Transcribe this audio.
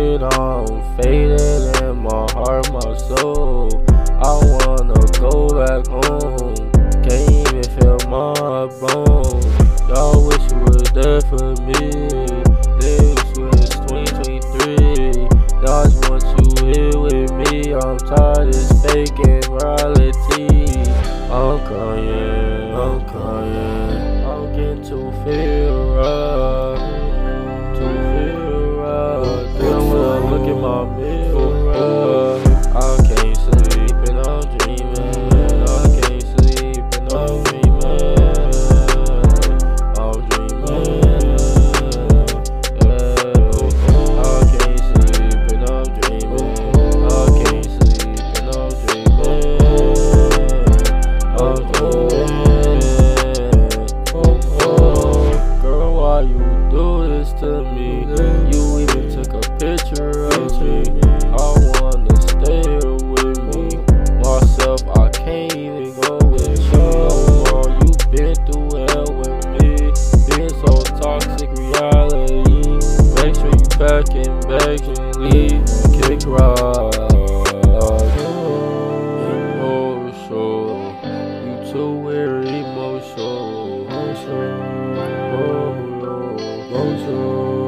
it, I'm faded in my heart, my soul. I wanna go back home, can't even feel my bones. Y'all wish you was there for me. This was 2023. Now I just want you here with me. I'm tired of this fake reality. I'm crying, I'm getting too feel rough, Then when I look in my mirror, I can't sleep and I'm dreaming. I can't sleep and I'm dreaming. I'm dreaming. Yeah. I can't sleep and I'm dreaming. I can't sleep and I'm dreaming. I'm dreaming. Girl, why you do this to me? You even took a picture of me. I wanna stay here with me. Myself, I can't even go with you no more. You been through hell with me. Been so toxic reality. Make sure you pack and bags and leave. Kick rock. Emotional. You too weird, emotional. Emotional.